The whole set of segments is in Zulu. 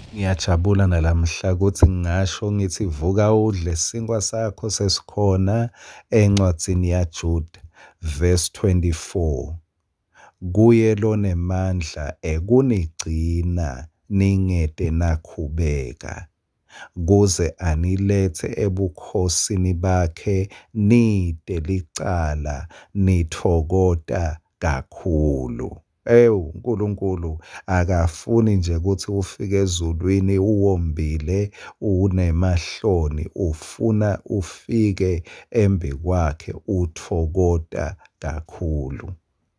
Ngiyajabula nalamhla ukuthi ngingasho ngithi vuka udle isinkwa sakho sesikhona encwadzini yaJuda verse 24. Kuye lonemandla ekunigcina ningede nakhubeka kuze anilethe ebukhosini bakhe nide licala nithokota kakhulu. uNkulunkulu akafuni nje ukuthi ufike ezulwini uwombile unemahloni, ufuna ufike embi kwakhe uthokota kakhulu.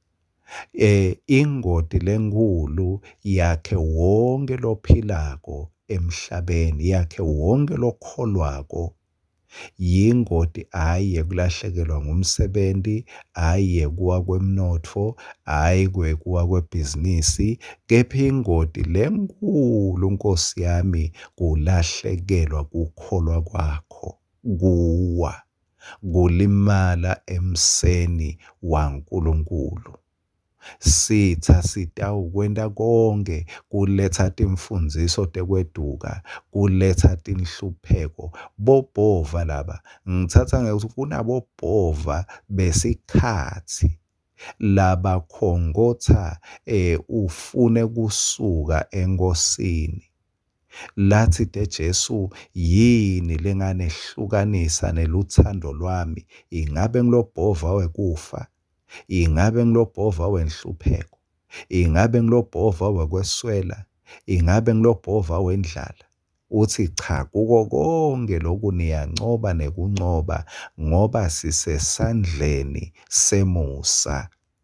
Ingodi lenkulu yakhe wonke lophilako emhlabeni, yakhe wonke lokholwako, yingodi hhayi kulahlekelwa ngumsebenzi, hhayi kuwa kwemnotho, hhayi kuwa kwebhizinisi, kepha ingodi lenkulu Nkosi yami kulahlekelwa kukholwa kwakho, kuwa, kulimala emseni waNkulunkulu. Sitha sitawukwenta konke kuletha timfundziso tekweduka, kuletha tinhlupheko. Bobhova laba, ngithatha ngekuthi kunabobhova besikhathi labakhongotha ufune kusuka enkosini. Lathi Jesu yini lenganehlukanisa neluthando lwami? Ingabe ngilobhova wekufa? Ingabe ngilobhova wenhlupheko? Ingabe ngilobhova wekweswela? Ingabe ngilobhova wendlala? Uthi cha, kuko konke lokhu niyancoba nekuncoba ngoba sisesandleni semusa.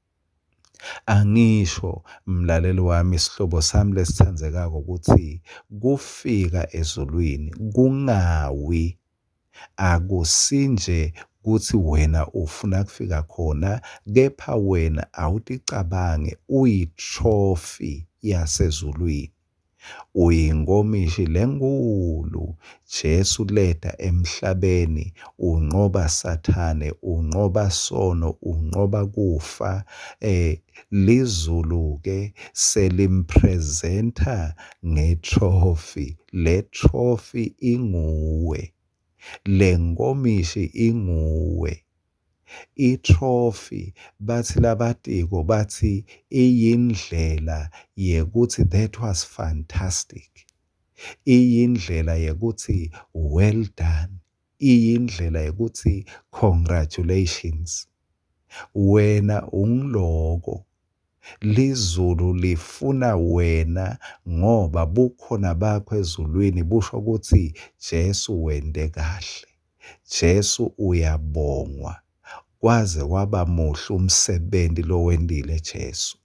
Angisho mlaleli wami, isihlobo sami lesithandzekako, ukuthi kufika ezulwini kungawi, akusinje kuthi wena ufuna kufika khona, kepha wena awuticabange uyitrophy yasezulwini. Uyinkomishi lenkulu Jesu letha emhlabeni, unqoba Sathane, unqoba sono, unqoba kufa. Lizulu ke selimpresenta ngetrophy. Le trophy inguwe, lenkomishi inguwe. Itrophy bathi labatiko bathi iyindlela yekuthi that was fantastic, iyindlela yekuthi well done, iyindlela yekuthi congratulations. Wena ungiloko, lizulu lifuna wena ngoba bukhona bakho ezulwini busho ukuthi Jesu wende kahle, Jesu uyabongwa, kwaze waba muhle umsebenzi lo wendile Jesu.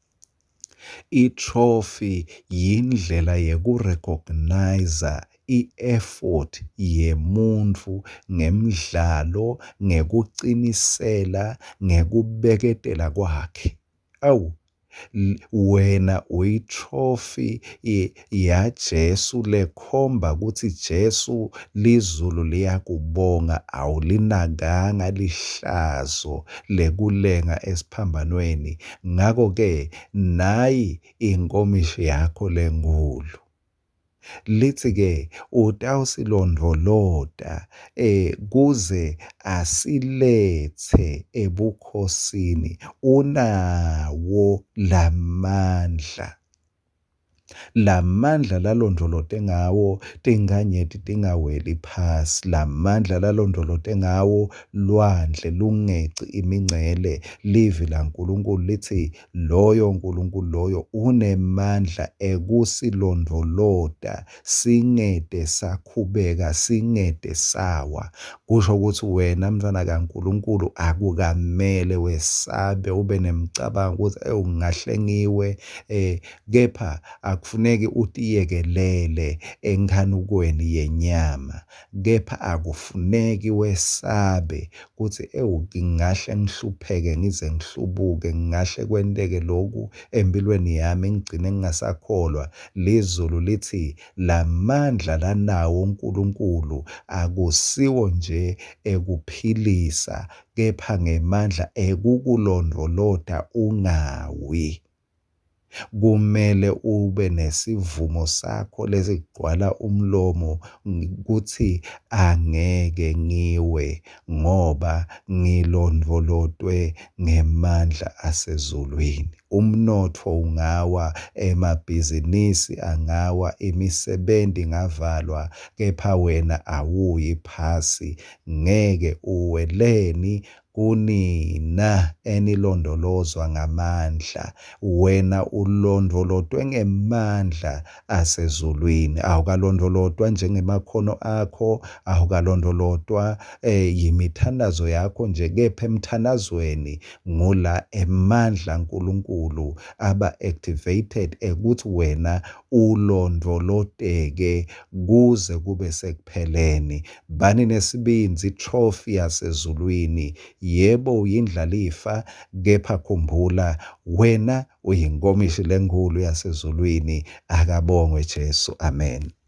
I-trophy yindlela yekurecognize i-effort yemuntu ngemidlalo, ngekucinisela, ngekubeketela kwakhe. Awu, wena uyitrophy ya Jesu lekhomba ukuthi Jesu lizulu liyakubonga, awulinakanga lihlazo lekulenga esiphambanweni. Ngako-ke nayi inkomishi yakho lenkulu. Lithi-ke utawusilondvolota kuze asilethe ebukhosini, unawo lamandla. Lamandla lalondolote ngawo tinganyeti tingaweli phasi, lamandla lalondolote ngawo lwandle lungeci imingcele. Livi laNkulunkulu lithi loyo Nkulunkulu loyo unemandla ekusilondolota singede sakhubeka, singede sawa. Kusho ukuthi wena mntwana kaNkulunkulu akukamele wesabe ube nemicabango ukuthi ungahle ngiwe, kepha akufuneki utiyekelele enkhanukweni yenyama, kepha akufuneki wesabe ukuthi ngingahle ngihlupheke ngize ngihlubuke, ngingahle kwenteke lokhu empilweni yami ngigcine ngingasakholwa. Lizulu lithi lamandla lanawo uNkulunkulu akusiwo nje ekuphilisa, kepha ngemandla ekukulondvolota ungawi. Kumele ube nesivumo sakho lesigcwala umlomo ukuthi angeke ngiwe ngoba ngilondvolotwe ngemandla asezulwini. Umnotho ungawa, emabhizinisi angawa, imisebenzi ingavalwa, kepha wena awuyi phasi. Ngeke uweleni kunina enilondolozwa ngamandla. Wena ulondvolotwe ngemandla asezulwini. Awukalondolotwa njengemakhono akho, awukalondolotwa yimithandazo yakho nje, kepha emthandazweni ngula emandla uNkulunkulu aba-activated ukuthi wena ulondvoloteke kuze kube sekupheleni. Bani nesibinzi, trophy yasezulwini. Yebo uyindlalifa, kepha khumbula wena uyinkomishi lenkulu yasezulwini. Akabongwe Jesu. Amen.